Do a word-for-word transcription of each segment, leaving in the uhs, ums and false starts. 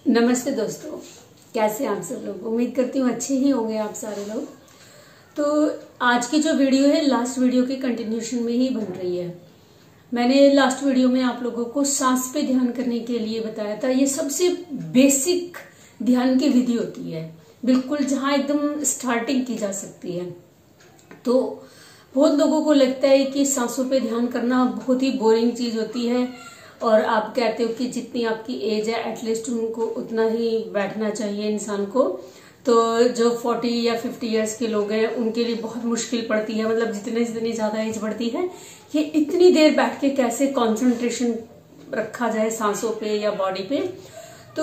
नमस्ते दोस्तों, कैसे आप सब लोग। उम्मीद करती हूँ अच्छे ही होंगे आप सारे लोग। तो आज की जो वीडियो है लास्ट वीडियो के कंटिन्यूशन में ही बन रही है। मैंने लास्ट वीडियो में आप लोगों को सांस पे ध्यान करने के लिए बताया था। ये सबसे बेसिक ध्यान की विधि होती है, बिल्कुल जहाँ एकदम स्टार्टिंग की जा सकती है। तो बहुत लोगों को लगता है कि सांसों पे ध्यान करना बहुत ही बोरिंग चीज होती है और आप कहते हो कि जितनी आपकी एज है एटलीस्ट उनको उतना ही बैठना चाहिए इंसान को। तो जो चालीस या पचास इयर्स के लोग हैं उनके लिए बहुत मुश्किल पड़ती है, मतलब जितने जितनी ज्यादा एज बढ़ती है ये इतनी देर बैठ के कैसे कंसंट्रेशन रखा जाए सांसों पे या बॉडी पे। तो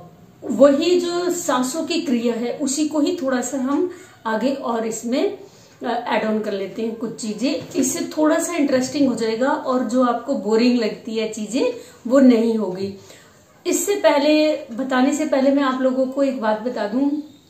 वही जो सांसों की क्रिया है उसी को ही थोड़ा सा हम आगे और इसमें एड ऑन कर लेते हैं कुछ चीजें। इससे थोड़ा सा इंटरेस्टिंग हो जाएगा और जो आपको बोरिंग लगती है चीजें वो नहीं होगी। इससे पहले बताने से पहले मैं आप लोगों को एक बात बता दूं,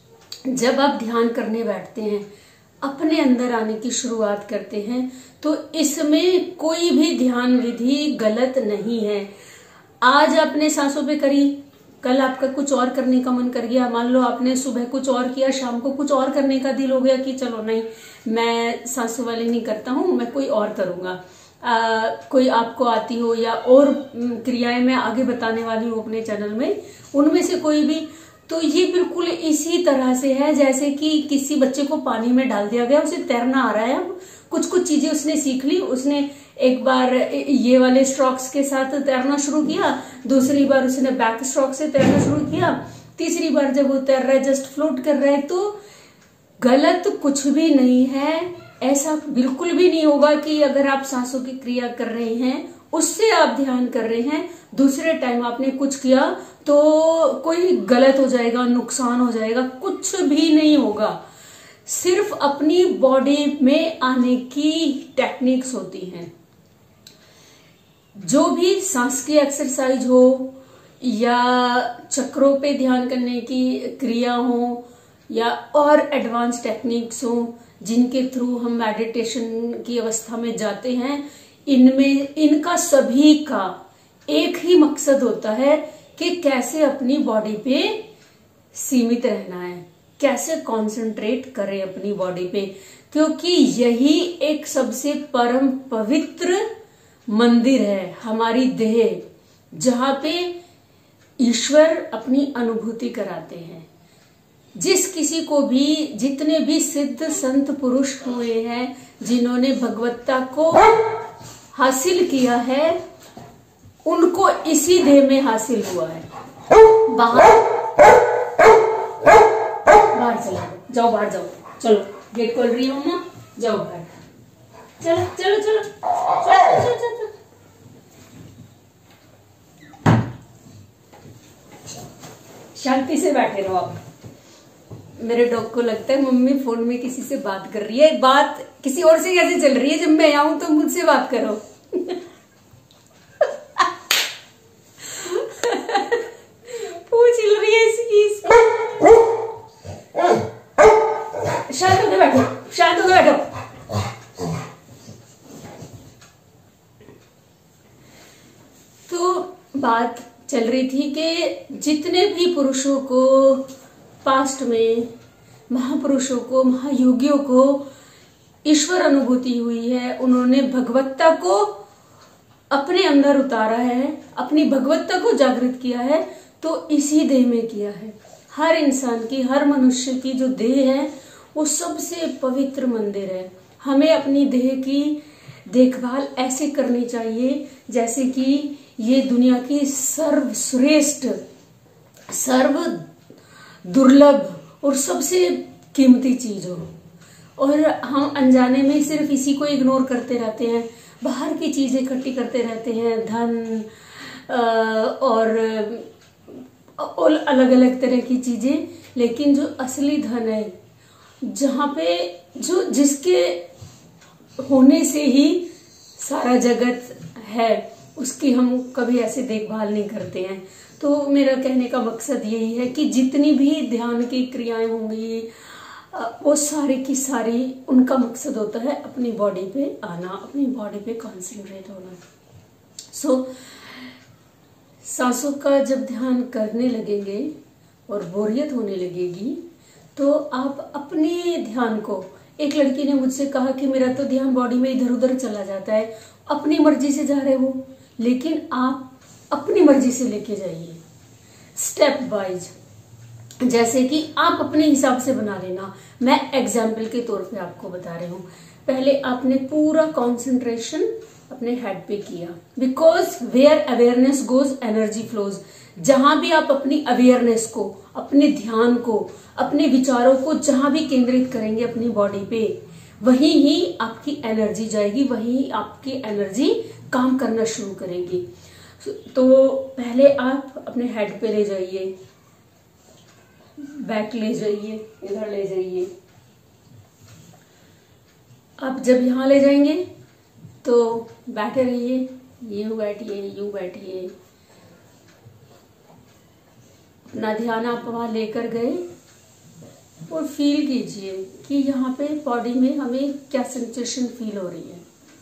जब आप ध्यान करने बैठते हैं, अपने अंदर आने की शुरुआत करते हैं, तो इसमें कोई भी ध्यान विधि गलत नहीं है। आज आपने सांसों पे करी, कल आपका कुछ और करने का मन कर गया। मान लो आपने सुबह कुछ और किया, शाम को कुछ और करने का दिल हो गया कि चलो नहीं मैं सांसों वाली नहीं करता हूं, मैं कोई और करूंगा। आ, कोई आपको आती हो या और क्रियाएं मैं आगे बताने वाली हूँ अपने चैनल में, उनमें से कोई भी। तो ये बिल्कुल इसी तरह से है जैसे कि किसी बच्चे को पानी में डाल दिया गया, उसे तैरना आ रहा है। अब कुछ कुछ चीजें उसने सीख ली, उसने एक बार ये वाले स्ट्रोक्स के साथ तैरना शुरू किया, दूसरी बार उसने बैक स्ट्रोक से तैरना शुरू किया, तीसरी बार जब वो तैर रहा है जस्ट फ्लोट कर रहा है। तो गलत कुछ भी नहीं है, ऐसा बिल्कुल भी नहीं होगा कि अगर आप सांसों की क्रिया कर रहे हैं उससे आप ध्यान कर रहे हैं, दूसरे टाइम आपने कुछ किया तो कोई गलत हो जाएगा, नुकसान हो जाएगा, कुछ भी नहीं होगा। सिर्फ अपनी बॉडी में आने की टेक्निक्स होती हैं। जो भी सांस की एक्सरसाइज हो या चक्रों पे ध्यान करने की क्रिया हो या और एडवांस टेक्निक्स हो जिनके थ्रू हम मेडिटेशन की अवस्था में जाते हैं, इनमें इनका सभी का एक ही मकसद होता है कि कैसे अपनी बॉडी पे सीमित रहना है, कैसे कंसंट्रेट करें अपनी बॉडी पे, क्योंकि यही एक सबसे परम पवित्र मंदिर है, हमारी देह, जहां पे ईश्वर अपनी अनुभूति कराते हैं। जिस किसी को भी, जितने भी सिद्ध संत पुरुष हुए हैं जिन्होंने भगवत्ता को हासिल किया है, उनको इसी देह में हासिल हुआ है। बाहर बाहर चलो, जाओ बाहर जाओ, चलो गेट खोल रही हूँ ना, जाओ बाहर, चलो चलो चलो चलो चलो चलो। शांति से बैठे रहो आप। मेरे डॉग को लगता है मम्मी फोन में किसी से बात कर रही है, बात किसी और से कैसे चल रही है, जब मैं आऊं तो मुझसे बात करो। पूछ हिल रही है इसकी, इसकी। शांत होकर बैठो, शांत होकर बैठो। तो बात चल रही थी कि जितने भी पुरुषों को पास्ट में, महापुरुषों को, महायोगियों को ईश्वर अनुभूति हुई है, उन्होंने भगवत्ता को अपने अंदर उतारा है, अपनी भगवत्ता को जागृत किया है, तो इसी देह में किया है। हर इंसान की, हर मनुष्य की जो देह है वो सबसे पवित्र मंदिर है। हमें अपनी देह की देखभाल ऐसे करनी चाहिए जैसे कि ये दुनिया की सर्वश्रेष्ठ, सर्व दुर्लभ और सबसे कीमती चीज हो। और हम अनजाने में सिर्फ इसी को इग्नोर करते रहते हैं, बाहर की चीजें इकट्ठी करते रहते हैं, धन और, और अलग अलग तरह की चीजें। लेकिन जो असली धन है, जहां पे जो जिसके होने से ही सारा जगत है, उसकी हम कभी ऐसे देखभाल नहीं करते हैं। तो मेरा कहने का मकसद यही है कि जितनी भी ध्यान की क्रियाएं होंगी वो सारी की सारी, उनका मकसद होता है अपनी बॉडी पे आना, अपनी बॉडी पे कॉन्सेंट्रेट होना। सो so, सांसों का जब ध्यान करने लगेंगे और बोरियत होने लगेगी तो आप अपने ध्यान को, एक लड़की ने मुझसे कहा कि मेरा तो ध्यान बॉडी में इधर उधर चला जाता है, अपनी मर्जी से जा रहे हो, लेकिन आप अपनी मर्जी से लेके जाइए स्टेप वाइज, जैसे कि आप अपने हिसाब से बना लेना। मैं एग्जाम्पल के तौर पे आपको बता रही हूँ। पहले आपने पूरा कंसंट्रेशन अपने हेड पे किया, because where awareness goes energy flows. जहां भी आप अपनी अवेयरनेस को, अपने ध्यान को, अपने विचारों को जहां भी केंद्रित करेंगे अपनी बॉडी पे, वहीं ही आपकी एनर्जी जाएगी, वहीं आपकी एनर्जी काम करना शुरू करेगी। तो पहले आप अपने हेड पे ले जाइए, बैक ले जाइए, इधर ले जाइए। आप जब यहां ले जाएंगे तो बैठे रहिए, यूं बैठिए, यूं बैठिए। अपना ध्यान आप वहां लेकर गए और फील कीजिए कि यहाँ पे बॉडी में हमें क्या सेंसेशन फील हो रही है।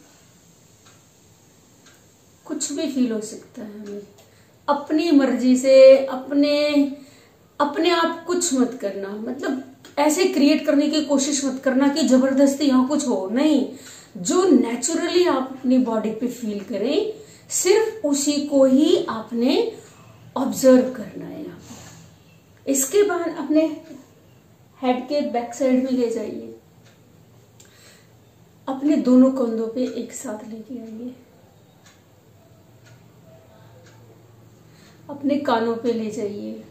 कुछ भी फील हो सकता है हमें, अपनी मर्जी से, अपने अपने आप कुछ मत करना, मतलब ऐसे क्रिएट करने की कोशिश मत करना कि जबरदस्ती यहाँ कुछ हो, नहीं। जो नेचुरली आप अपनी बॉडी पे फील करें, सिर्फ उसी को ही आपने ऑब्जर्व करना है यहाँ पे। इसके बाद अपने हेड के बैक साइड में ले जाइए, अपने दोनों कंधों पे एक साथ लेके आइए, अपने कानों पे ले जाइए,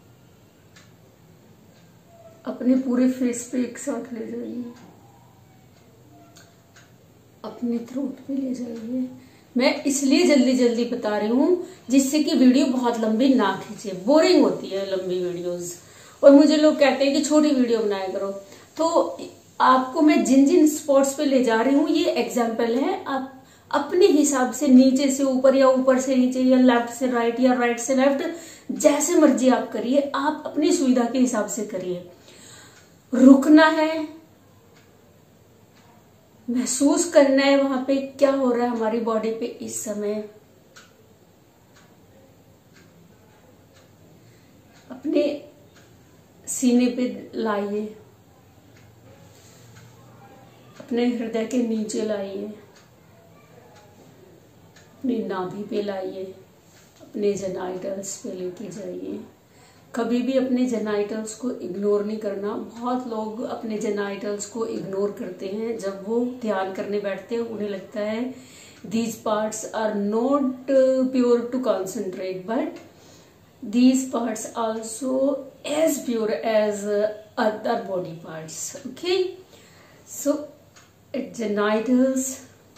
अपने पूरे फेस पे एक साथ ले जाइए, अपने थ्रोट पे ले जाइए। मैं इसलिए जल्दी जल्दी बता रही हूं जिससे कि वीडियो बहुत लंबी ना खींचे, बोरिंग होती है लंबी वीडियोस, और मुझे लोग कहते हैं कि छोटी वीडियो बनाया करो। तो आपको मैं जिन जिन स्पॉट्स पे ले जा रही हूँ ये एग्जाम्पल है, आप अपने हिसाब से नीचे से ऊपर या ऊपर से नीचे या लेफ्ट से राइट या राइट से लेफ्ट, जैसे मर्जी आप करिए, आप अपनी सुविधा के हिसाब से करिए। रुकना है, महसूस करना है वहां पे क्या हो रहा है हमारी बॉडी पे इस समय। अपने सीने पे लाइए, अपने हृदय के नीचे लाइए, अपनी नाभि पे लाइए, अपने जेनाइटल्स पे लेके जाइए। कभी भी अपने जेनाइटल्स को इग्नोर नहीं करना। बहुत लोग अपने जेनाइटल्स को इग्नोर करते हैं जब वो ध्यान करने बैठते हैं, उन्हें लगता है these parts are not pure to concentrate, but these parts also as pure as other body parts. Okay, so genitals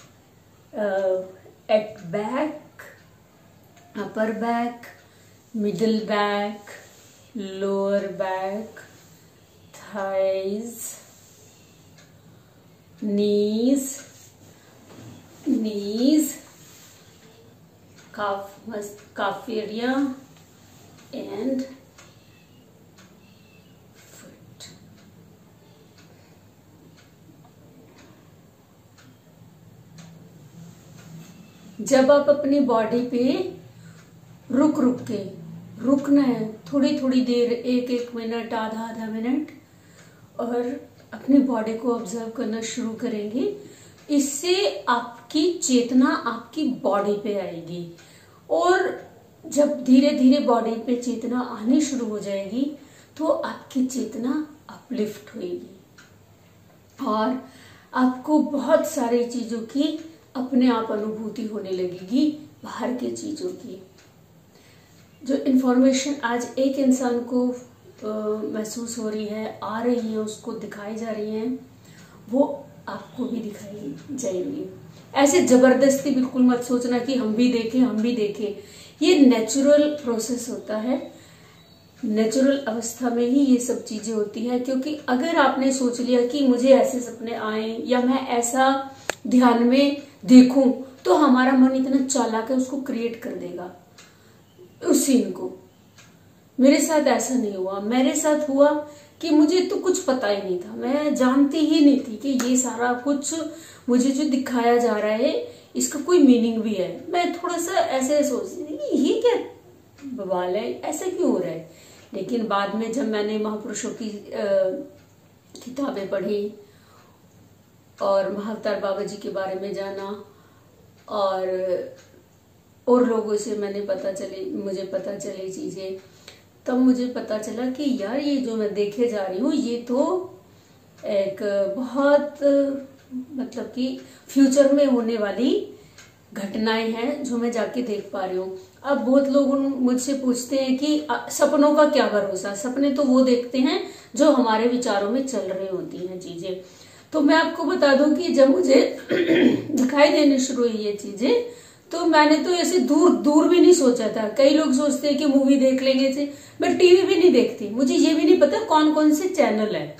at back, upper back, middle back, lower back, thighs, knees, knees, calf, calf area and foot. जब आप अपनी body पे रुक रुक के, रुकना है थोड़ी थोड़ी देर, एक एक मिनट, आधा आधा मिनट, और अपनी बॉडी को ऑब्जर्व करना शुरू करेंगे, इससे आपकी चेतना आपकी बॉडी पे आएगी। और जब धीरे धीरे बॉडी पे चेतना आनी शुरू हो जाएगी तो आपकी चेतना अपलिफ्ट होगी और आपको बहुत सारी चीजों की अपने आप अनुभूति होने लगेगी, बाहर की चीजों की। जो इन्फॉर्मेशन आज एक इंसान को महसूस हो रही है, आ रही है, उसको दिखाई जा रही है, वो आपको भी दिखाई जाएगी। ऐसे जबरदस्ती बिल्कुल मत सोचना कि हम भी देखें हम भी देखें। ये नेचुरल प्रोसेस होता है, नेचुरल अवस्था में ही ये सब चीजें होती है। क्योंकि अगर आपने सोच लिया कि मुझे ऐसे सपने आए या मैं ऐसा ध्यान में देखूं, तो हमारा मन इतना चालाक है, उसको क्रिएट कर देगा उस सीन को। मेरे साथ ऐसा नहीं हुआ। मेरे साथ हुआ कि मुझे तो कुछ पता ही नहीं था, मैं जानती ही नहीं थी कि ये सारा कुछ मुझे जो दिखाया जा रहा है इसका कोई मीनिंग भी है। मैं थोड़ा सा ऐसे सोचती थी कि ये क्या बवाल है, ऐसा क्यों हो रहा है। लेकिन बाद में जब मैंने महापुरुषों की किताबें पढ़ी और महाअवतार बाबा जी के बारे में जाना और और लोगों से मैंने पता चले मुझे पता चली चीजें, तब मुझे पता चला कि यार ये जो मैं देखे जा रही हूँ ये तो एक बहुत मतलब कि फ्यूचर में होने वाली घटनाएं हैं जो मैं जाके देख पा रही हूँ। अब बहुत लोग मुझसे पूछते हैं कि सपनों का क्या भरोसा, सपने तो वो देखते हैं जो हमारे विचारों में चल रही होती हैं चीजें। तो मैं आपको बता दूं कि जब मुझे दिखाई देने शुरू हुई ये चीजें, तो मैंने तो ऐसे दूर दूर भी नहीं सोचा था। कई लोग सोचते हैं कि मूवी देख लेंगे से, मैं टीवी भी नहीं देखती, मुझे ये भी नहीं पता कौन कौन से चैनल है।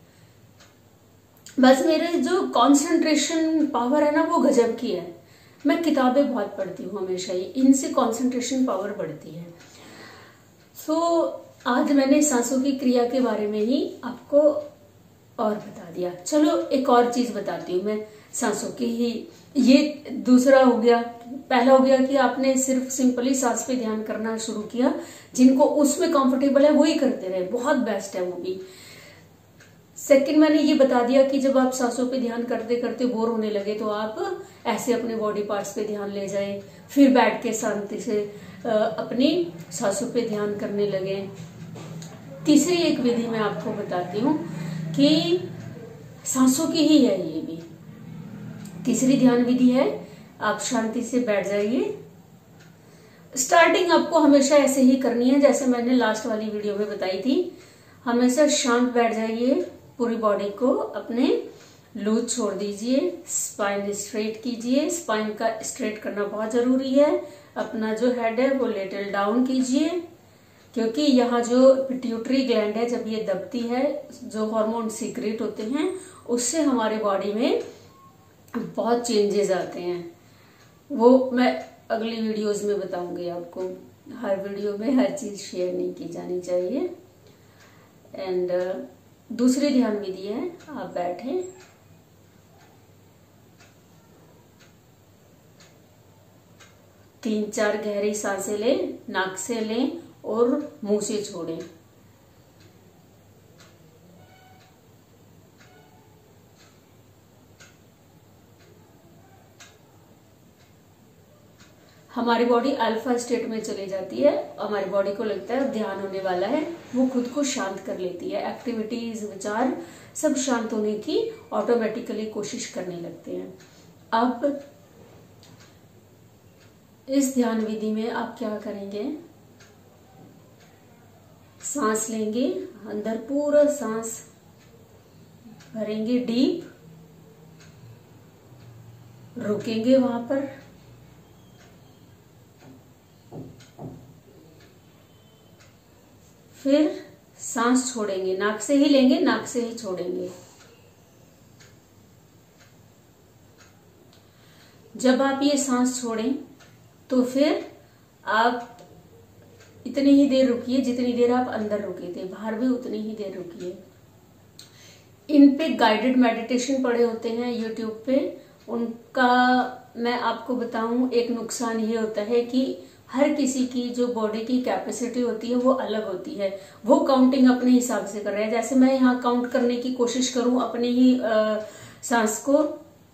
बस मेरे जो कंसंट्रेशन पावर है ना वो गजब की है। मैं किताबें बहुत पढ़ती हूँ हमेशा ही, इनसे कंसंट्रेशन पावर बढ़ती है। सो so, आज मैंने सांसों की क्रिया के बारे में ही आपको और बता दिया। चलो एक और चीज बताती हूँ मैं सांसों की ही। ये दूसरा हो गया। पहला हो गया कि आपने सिर्फ सिंपली सांस पे ध्यान करना शुरू किया, जिनको उसमें कंफर्टेबल है वही करते रहे, बहुत बेस्ट है वो भी। सेकंड मैंने ये बता दिया कि जब आप सांसों पे ध्यान करते करते बोर होने लगे तो आप ऐसे अपने बॉडी पार्ट्स पे ध्यान ले जाएं, फिर बैठ के शांति से अपनी सांसों पे ध्यान करने लगे। तीसरी एक विधि मैं आपको बताती हूँ कि सांसों की ही है ये भी। तीसरी ध्यान विधि है, आप शांति से बैठ जाइए। स्टार्टिंग आपको हमेशा ऐसे ही करनी है जैसे मैंने लास्ट वाली वीडियो में बताई थी। हमेशा शांत बैठ जाइए, पूरी बॉडी को अपने लूज छोड़ दीजिए, स्पाइन स्ट्रेट कीजिए। स्पाइन का स्ट्रेट करना बहुत जरूरी है। अपना जो हेड है वो लिटिल डाउन कीजिए, क्योंकि यहाँ जो पिट्यूटरी ग्लैंड है जब ये दबती है, जो हार्मोन सीक्रेट होते हैं उससे हमारे बॉडी में बहुत चेंजेस आते हैं। वो मैं अगली वीडियोस में बताऊंगी आपको। हर वीडियो में हर चीज शेयर नहीं की जानी चाहिए। एंड uh, दूसरी ध्यान विधि है, आप बैठे, तीन चार गहरी सांसें लें, नाक से लें और मुंह से छोड़ें। हमारी अल्फा अल्फा स्टेट में चली जाती है। हमारी बॉडी को लगता है ध्यान होने वाला है, वो खुद को शांत कर लेती है। एक्टिविटीज, विचार सब शांत होने की ऑटोमेटिकली कोशिश करने लगते हैं। अब इस ध्यान विधि में आप क्या करेंगे, सांस लेंगे, अंदर पूरा सांस भरेंगे डीप, रुकेंगे वहां पर, फिर सांस छोड़ेंगे, नाक से ही लेंगे, नाक से ही छोड़ेंगे। जब आप ये सांस छोड़ें तो फिर आप इतनी ही देर रुकिए जितनी देर आप अंदर रुके थे, बाहर भी उतनी ही देर रुकिए। इन पे गाइडेड मेडिटेशन पड़े होते हैं यूट्यूब पे, उनका मैं आपको बताऊं, एक नुकसान ये होता है कि हर किसी की जो बॉडी की कैपेसिटी होती है वो अलग होती है। वो काउंटिंग अपने हिसाब से कर रहे हैं। जैसे मैं यहाँ काउंट करने की कोशिश करूं अपने ही आ, सांस को,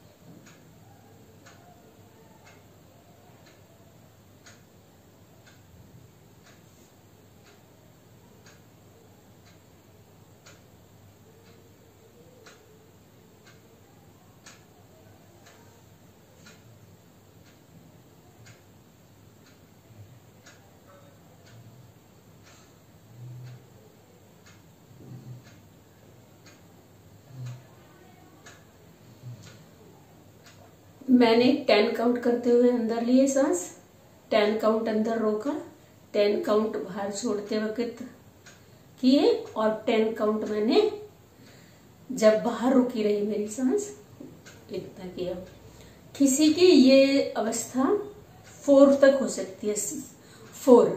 मैंने टेन काउंट करते हुए अंदर लिए सांस, टेन काउंट अंदर रोका, टेन काउंट बाहर छोड़ते वक्त किए और टेन काउंट मैंने जब बाहर रुकी रही मेरी सांस, इतना किया। किसी की ये अवस्था फोर तक हो सकती है। फोर,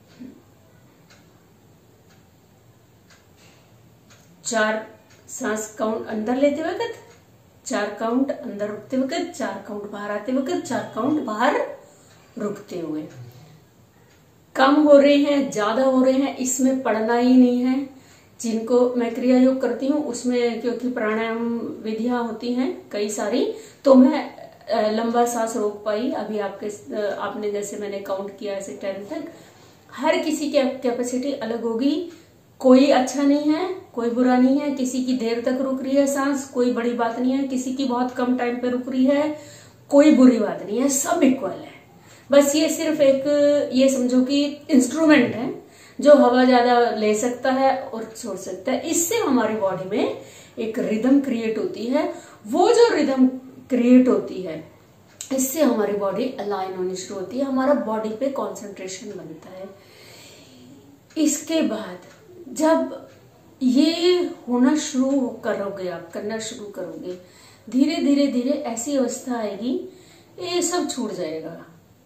चार सांस काउंट अंदर लेते वक्त, चार काउंट अंदर रुकते वक्त, चार काउंट बाहर आते वक्त, चार काउंट बाहर रुकते हुए। कम हो रहे हैं, ज्यादा हो रहे हैं, इसमें पढ़ना ही नहीं है। जिनको मैं क्रिया योग करती हूँ उसमें क्योंकि प्राणायाम विधियां होती हैं कई सारी, तो मैं लंबा सांस रोक पाई। अभी आपके आपने जैसे मैंने काउंट किया ऐसे टेन तक। हर किसी की कैपेसिटी अलग होगी, कोई अच्छा नहीं है, कोई बुरा नहीं है। किसी की देर तक रुक रही है सांस, कोई बड़ी बात नहीं है। किसी की बहुत कम टाइम पे रुक रही है, कोई बुरी बात नहीं है। सब इक्वल है। बस ये सिर्फ एक ये समझो कि इंस्ट्रूमेंट है जो हवा ज्यादा ले सकता है और छोड़ सकता है। इससे हमारी बॉडी में एक रिदम क्रिएट होती है। वो जो रिदम क्रिएट होती है इससे हमारी बॉडी अलाइन होनी शुरू होती है, हमारा बॉडी पे कंसंट्रेशन बनता है। इसके बाद जब ये होना शुरू करोगे, आप करना शुरू करोगे, धीरे धीरे धीरे ऐसी अवस्था आएगी ये सब छूट जाएगा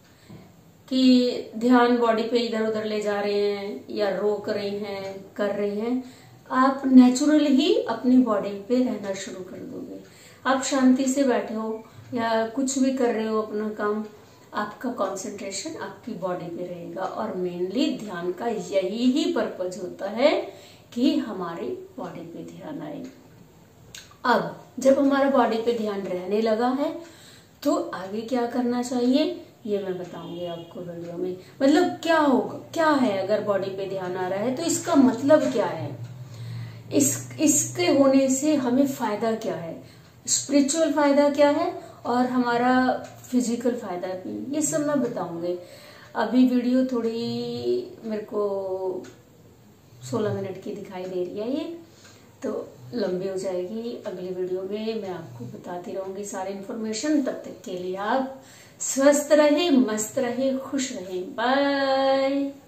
कि ध्यान बॉडी पे इधर उधर ले जा रहे हैं या रोक रहे हैं, कर रहे हैं। आप नेचुरली ही अपनी बॉडी पे रहना शुरू कर दोगे। आप शांति से बैठे हो या कुछ भी कर रहे हो अपना काम, आपका कंसंट्रेशन आपकी बॉडी पे रहेगा। और मेनली ध्यान का यही ही पर्पज होता है कि हमारी बॉडी पे ध्यान आए। अब जब हमारा बॉडी पे ध्यान रहने लगा है तो आगे क्या करना चाहिए ये मैं बताऊंगी आपको वीडियो में। मतलब क्या होगा, क्या है अगर बॉडी पे ध्यान आ रहा है तो इसका मतलब क्या है, इस इसके होने से हमें फायदा क्या है, स्पिरिचुअल फायदा क्या है और हमारा फिजिकल फायदा भी, ये सब मैं बताऊंगी। अभी वीडियो थोड़ी मेरे को सोलह मिनट की दिखाई दे रही है, ये तो लंबी हो जाएगी। अगली वीडियो में मैं आपको बताती रहूंगी सारी इन्फॉर्मेशन। तब तक के लिए आप स्वस्थ रहे, मस्त रहे, खुश रहे। बाय।